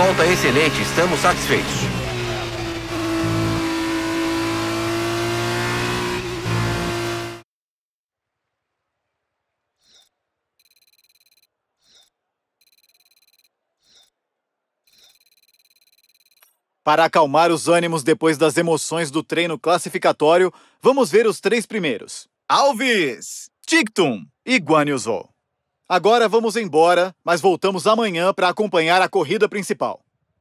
volta excelente, estamos satisfeitos. Para acalmar os ânimos depois das emoções do treino classificatório, vamos ver os 3 primeiros. Alves, Tictum e Guan Yu Zhou. Agora vamos embora, mas voltamos amanhã para acompanhar a corrida principal.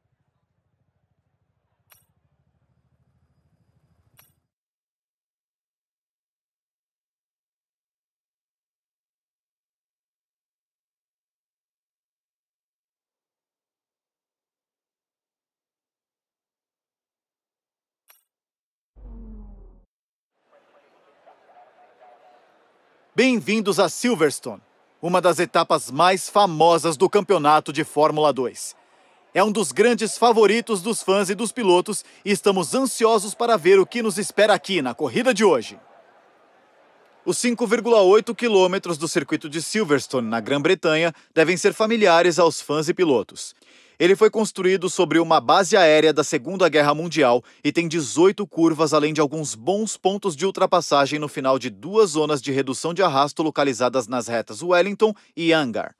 Bem-vindos a Silverstone, uma das etapas mais famosas do campeonato de Fórmula 2. É um dos grandes favoritos dos fãs e dos pilotos e estamos ansiosos para ver o que nos espera aqui na corrida de hoje. Os 5,8 quilômetros do circuito de Silverstone, na Grã-Bretanha, devem ser familiares aos fãs e pilotos. Ele foi construído sobre uma base aérea da Segunda Guerra Mundial e tem 18 curvas, além de alguns bons pontos de ultrapassagem no final de 2 zonas de redução de arrasto localizadas nas retas Wellington e Hangar.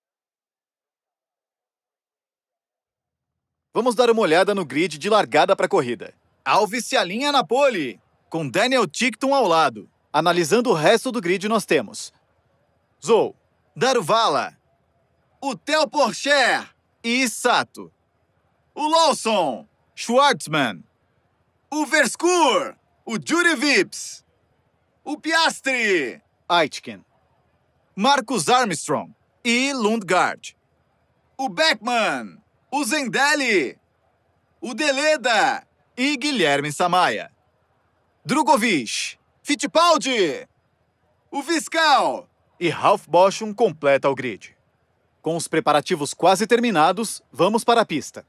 Vamos dar uma olhada no grid de largada para a corrida. Alves se alinha na pole, com Daniel Tictum ao lado. Analisando o resto do grid, nós temos Zhou, Daruvala, o Theo Porcher e Sato, o Lawson, Schwartzman, o Verscour, o Juri Vips, o Piastri, Aitken, Marcus Armstrong e Lundgaard, o Beckman, o Zendelli, o Deleda e Guilherme Samaia, Drugovich, Fittipaldi, o Viscal e Ralf Boschum completa o grid. Com os preparativos quase terminados, vamos para a pista.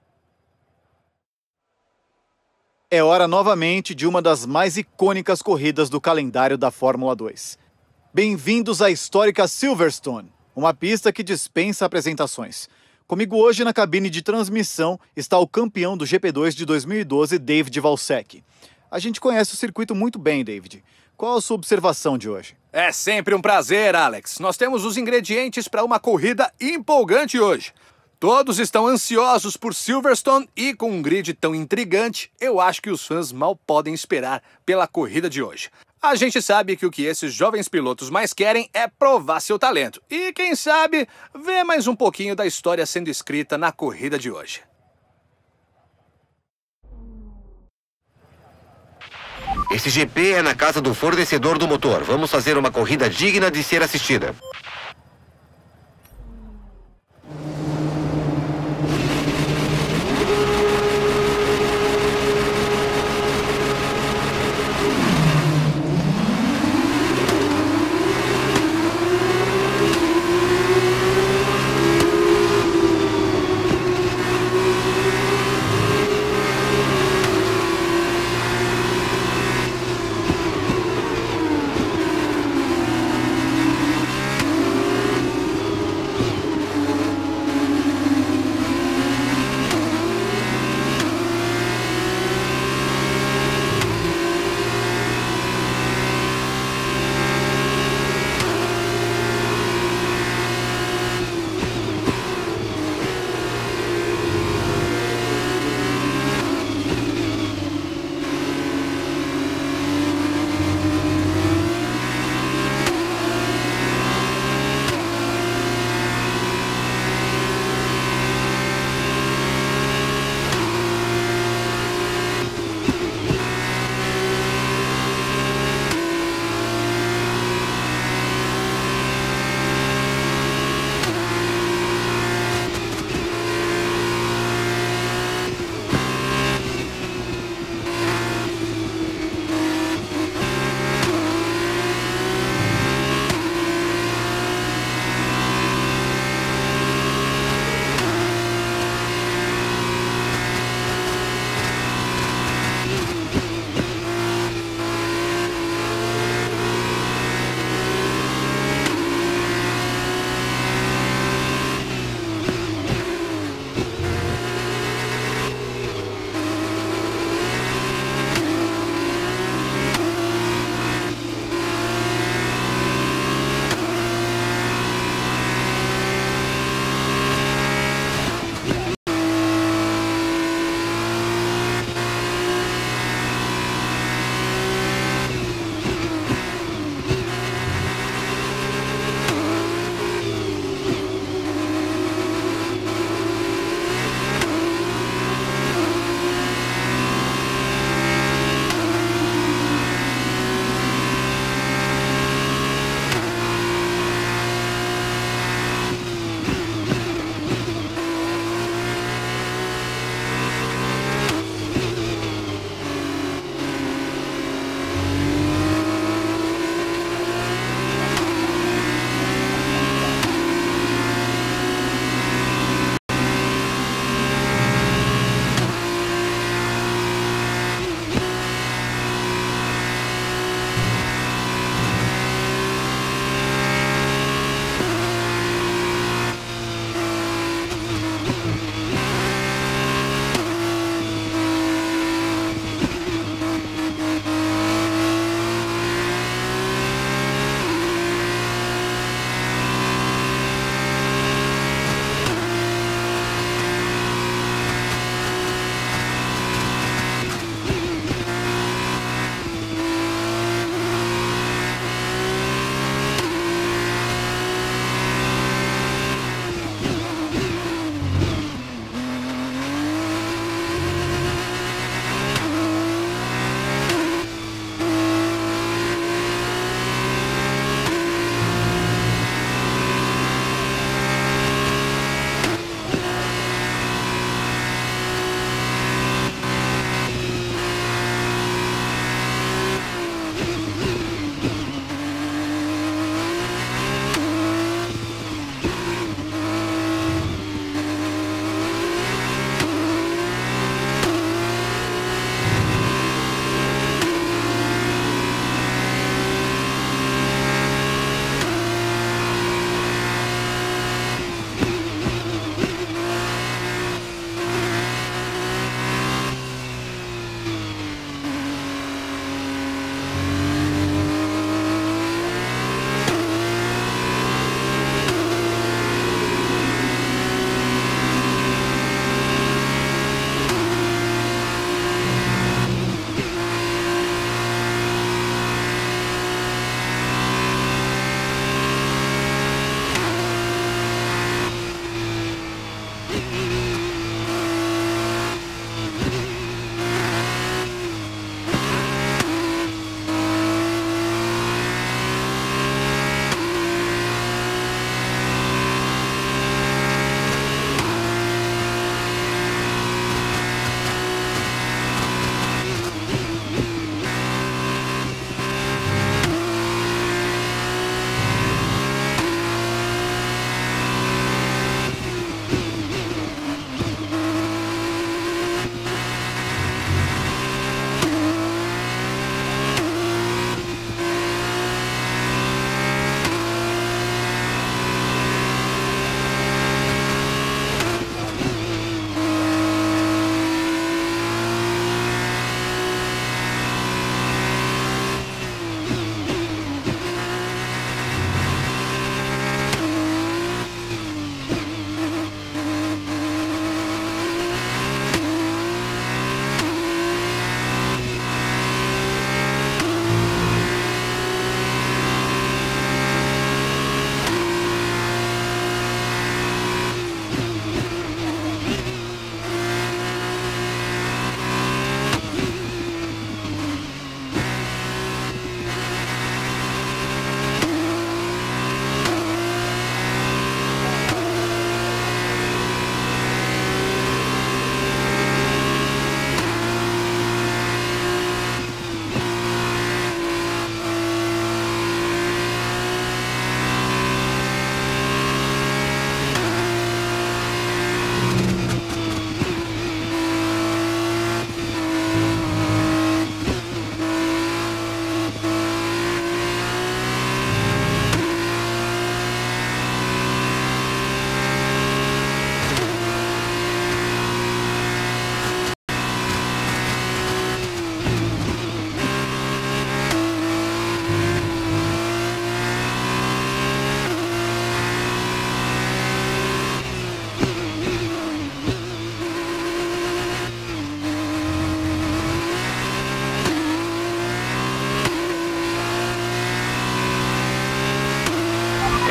É hora novamente de uma das mais icônicas corridas do calendário da Fórmula 2. Bem-vindos à histórica Silverstone, uma pista que dispensa apresentações. Comigo hoje na cabine de transmissão está o campeão do GP2 de 2012, David Valsecchi. A gente conhece o circuito muito bem, David. Qual a sua observação de hoje? É sempre um prazer, Alex. Nós temos os ingredientes para uma corrida empolgante hoje. Todos estão ansiosos por Silverstone e com um grid tão intrigante, eu acho que os fãs mal podem esperar pela corrida de hoje. A gente sabe que o que esses jovens pilotos mais querem é provar seu talento. E quem sabe, ver mais um pouquinho da história sendo escrita na corrida de hoje. Esse GP é na casa do fornecedor do motor. Vamos fazer uma corrida digna de ser assistida.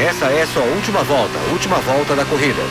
Essa é sua última volta da corrida.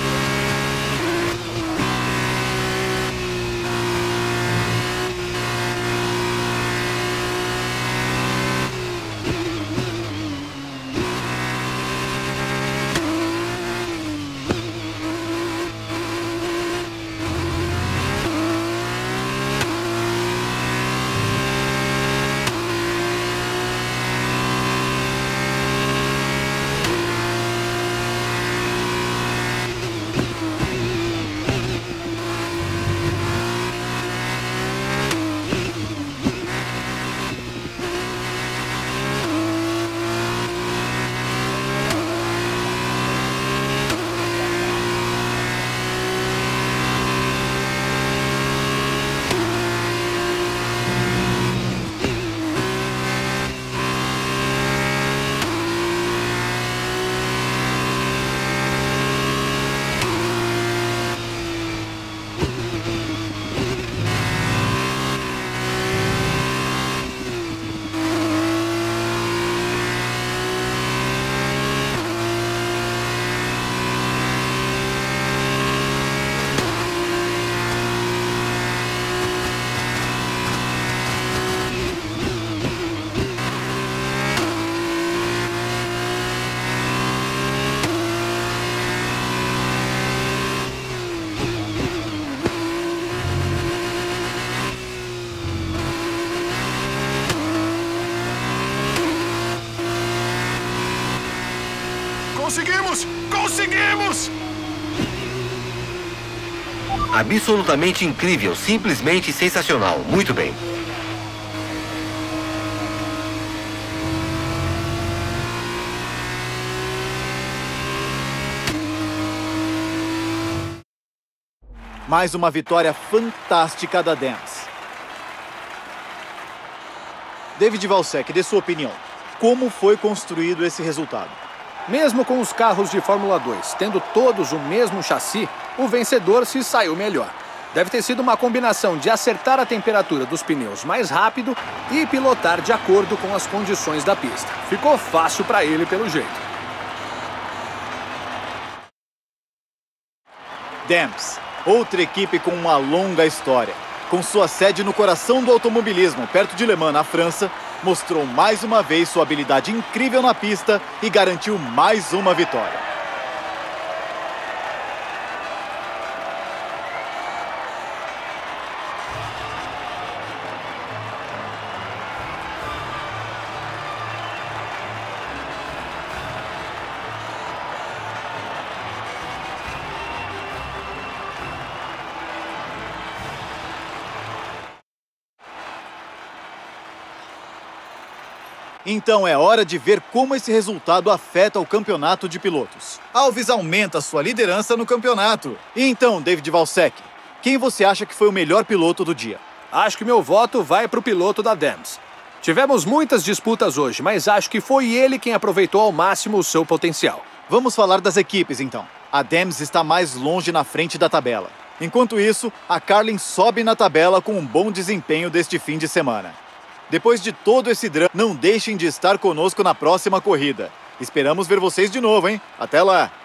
Conseguimos! Conseguimos! Absolutamente incrível, simplesmente sensacional. Muito bem. Mais uma vitória fantástica da Dems. David Valsec, dê sua opinião. Como foi construído esse resultado? Mesmo com os carros de Fórmula 2 tendo todos o mesmo chassi, o vencedor se saiu melhor. Deve ter sido uma combinação de acertar a temperatura dos pneus mais rápido e pilotar de acordo com as condições da pista. Ficou fácil para ele pelo jeito. Dems, outra equipe com uma longa história. Com sua sede no coração do automobilismo, perto de Le Mans, na França, mostrou mais uma vez sua habilidade incrível na pista e garantiu mais uma vitória. Então é hora de ver como esse resultado afeta o campeonato de pilotos. Alves aumenta sua liderança no campeonato. E então, David Valsec, quem você acha que foi o melhor piloto do dia? Acho que meu voto vai para o piloto da Dems. Tivemos muitas disputas hoje, mas acho que foi ele quem aproveitou ao máximo o seu potencial. Vamos falar das equipes, então. A Dems está mais longe na frente da tabela. Enquanto isso, a Carlin sobe na tabela com um bom desempenho deste fim de semana. Depois de todo esse drama, não deixem de estar conosco na próxima corrida. Esperamos ver vocês de novo, hein? Até lá!